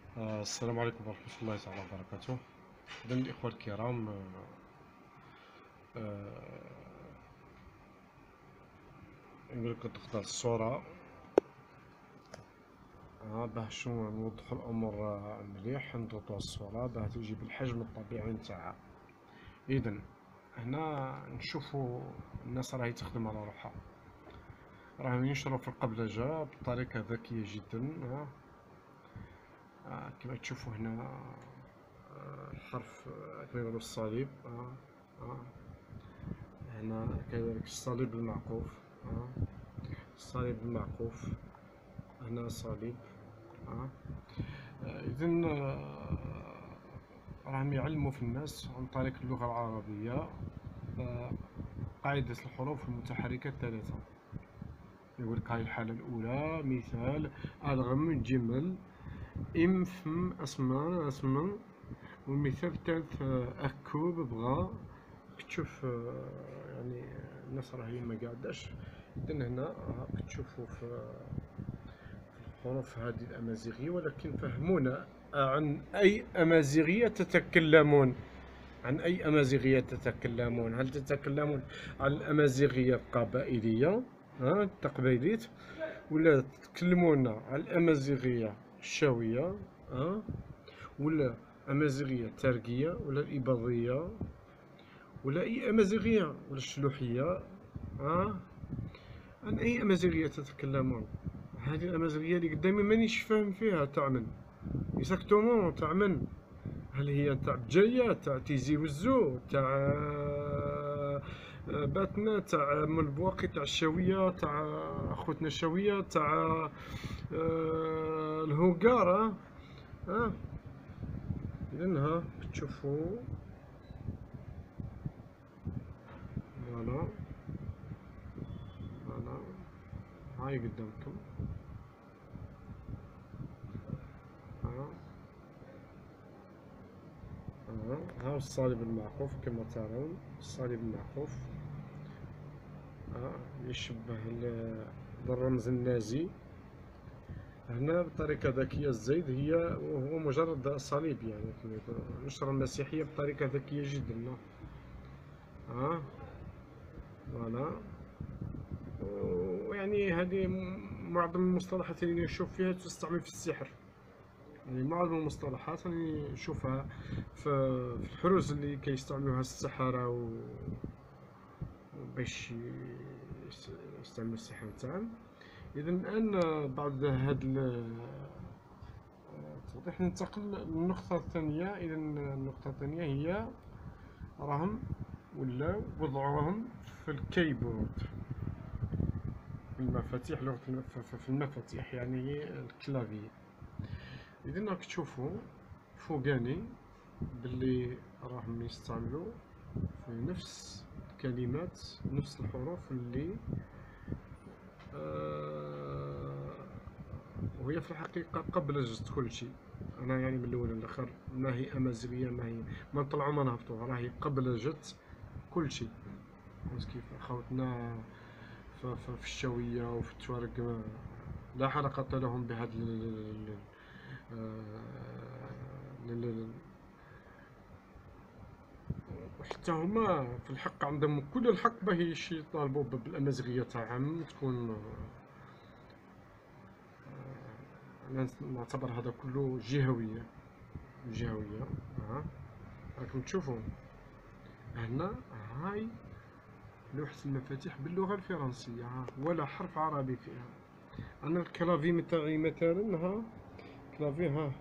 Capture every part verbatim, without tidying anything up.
آه، السلام عليكم ورحمة الله تعالى وبركاته. إذا الإخوة الكرام، آه، آه، نقول لك تختار الصورة آه، باه شنو نوضحو الأمور آه، مليح، نضغطو على الصورة باه تجي بالحجم الطبيعي نتاعها. إذا هنا نشوفو الناس راهي تخدم على روحها، راهم ينشرو في القبلجة بطريقة ذكية جدا. آه، آه، كما تشوفوا هنا آه، الحرف آه، كما يقولوا الصليب. آه، آه، هنا كذلك الصليب المعقوف. آه. الصليب المعقوف هنا صليب. آه. إذن آه، راهم يعلموا في الناس عن طريق اللغة العربية آه، قاعدة الحروف المتحركة الثلاثة. يقول لك هاي الحالة الأولى مثال ألغم جمل إم فم أسمى أسمى. والمثال الثالث آه، أكوب بغى. تشوف آه، يعني الناس راهي ما قاعداش. إذن هنا آه، تشوفوا في الحروف هذه الأمازيغية، ولكن فهمونا عن أي أمازيغية تتكلمون. عن أي أمازيغية تتكلمون؟ هل تتكلمون عن الأمازيغية القبائلية ها التقبيليت، ولا تتكلمون عن الأمازيغية الشاوية ها، ولا أمازيغية التركية، ولا الإباضية، ولا أي أمازيغية، ولا الشلوحية؟ ها، عن أي أمازيغية تتكلمون؟ هذه الأمازيغية اللي قدامي مانيش فاهم فيها تاع من اكزاكتومون، تاع من؟ هل هي تاع بجاية، تاع تيزي وزو، تاع آه، باتنا، تاع من البواقي، تاع الشاوية، تاع خوتنا الشاوية، تاع آه، الهوغارة؟ ها، إذن ها تشوفوا فوالا فوالا هاي قدامكم. ها ها الصليب المعقوف كما ترون، الصليب المعقوف يشبه الرمز النازي. هنا بطريقة ذكية الزيد هي وهو مجرد صليب، يعني نشر المسيحية بطريقة ذكية جدا. ها فوالا. ويعني هذه معظم المصطلحات اللي نشوف فيها تستعمل في السحر، يعني معظم المصطلحات راني نشوفها في الحروز اللي كيستعملوها السحرة باش يستعملوا السحر تاعهم. اذا الان بعد هذا التوضيح ننتقل للنقطة الثانية. اذا النقطة الثانية هي راهم ولاو وضعوهم في الكيبورد، في المفاتيح، لغة في المفاتيح يعني الكلافي. اذا راك تشوفوا فوقاني باللي راهم يستعملوا في نفس الكلمات، نفس الحروف اللي آه وهي في الحقيقة قبلجت كل شيء. أنا يعني من الأول للآخر ما هي أمازيغية، ما هي ما نطلعوا ما نهبطوا، راهي قبلجت كل شيء. كيف خوتنا في, في, في الشاوية وفي التوارق لا علاقة لهم بهذا وحتى هما في الحق عندهم كل الحق باش يطالبوا بالأمازيغية تاعهم تكون. أنا نعتبر هذا كله جهوية جهوية. ها راكم تشوفوا هنا هاي لوحة المفاتيح باللغة الفرنسية، ها ولا حرف عربي فيها. أنا الكلافي متاعي مثلا ها كلافي ها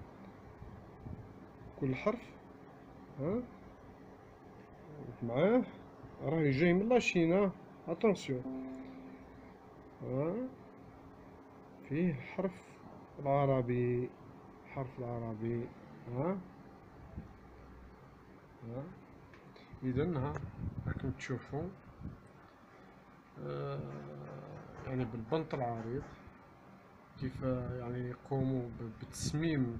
كل حرف ها معاه راهي جاي من لاشين. اتونسيون ها فيه حرف العربي، حرف العربي. ها ها اذا ها راكم تشوفوا آه يعني بالبنط العريض كيف يعني يقوموا بتصميم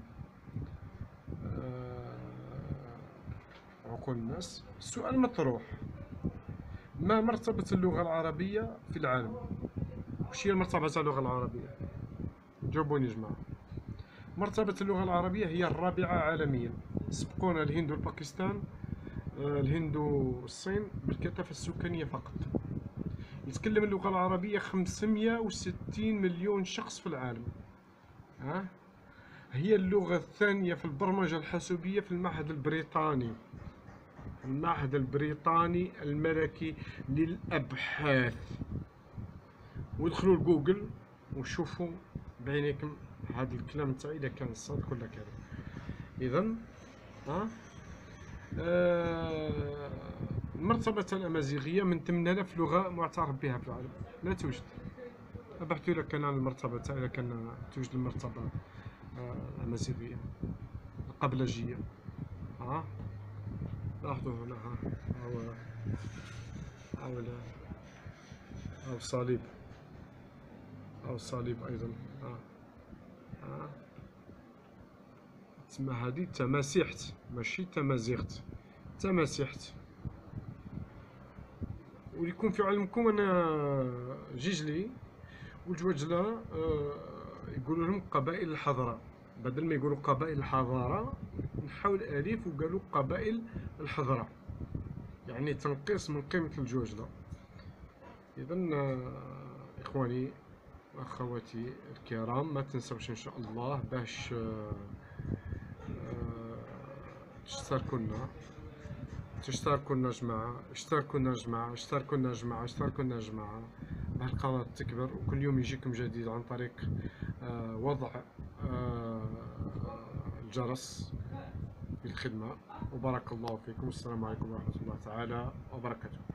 آه عقول الناس. السؤال مطروح: ما مرتبة اللغة العربية في العالم؟ وش هي مرتبة اللغة العربية؟ جاوبوني يا جماعة. مرتبة اللغة العربية هي الرابعة عالميا، سبقونا الهند والباكستان، آه، الهند والصين بالكثافة السكانية فقط. يتكلم اللغة العربية خمسمائة وستين مليون شخص في العالم. ها؟ هي اللغة الثانية في البرمجة الحاسوبية في المعهد البريطاني، المعهد البريطاني الملكي للأبحاث. وادخلوا لجوجل وشوفوا بعينيكم هذا الكلام تاعي اذا كان صادق ولا كذب. اذا ها آه المرتبة الأمازيغية من ثمانية آلاف لغة معترف بها في العالم لا توجد. بحثوا إذا كان المرتبة تاع إذا كان توجد المرتبة آه الأمازيغية القبلجية. ها لاحظوا هنا ها هو أو أو الصليب أو الصليب أيضا. ها ها تسمى هذه تماسيحت ماشي تمازيغت، تماسيحت. ويكون في علمكم انا جيجلي والجوجلة آه يقولوا لهم قبائل الحضارة، بدل ما يقولوا قبائل الحضارة نحاول الاليف وقالوا قبائل الحضارة، يعني تنقيص من قيمة الجوجلة. اذا آه اخواني واخواتي الكرام، ما تنسوش ان شاء الله باش آه تشتركونا تشتركونا جماعة، اشتركونا جماعة، اشتركونا جماعة، اشتركونا جماعة، باه القناة تكبر وكل يوم يجيكم جديد عن طريق آه وضع آه الجرس في الخدمة. وبارك الله فيكم، والسلام عليكم ورحمة الله تعالى وبركاته.